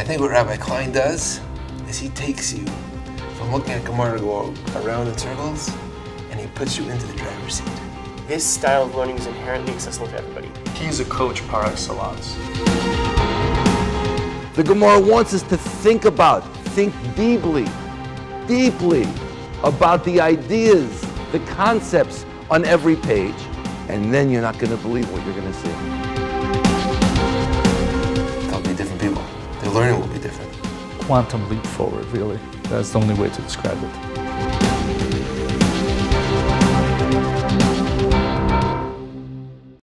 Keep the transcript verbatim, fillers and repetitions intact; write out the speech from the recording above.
think what Rabbi Klein does is he takes you from looking at Gemara to go around in circles, and he puts you into the driver's seat. This style of learning is inherently accessible to everybody. He's a coach par excellence. The Gemara wants us to think about, think deeply, deeply about the ideas, the concepts on every page, and then you're not going to believe what you're going to see. They'll be different people. Their learning will be different. Quantum leap forward, really. That's the only way to describe it.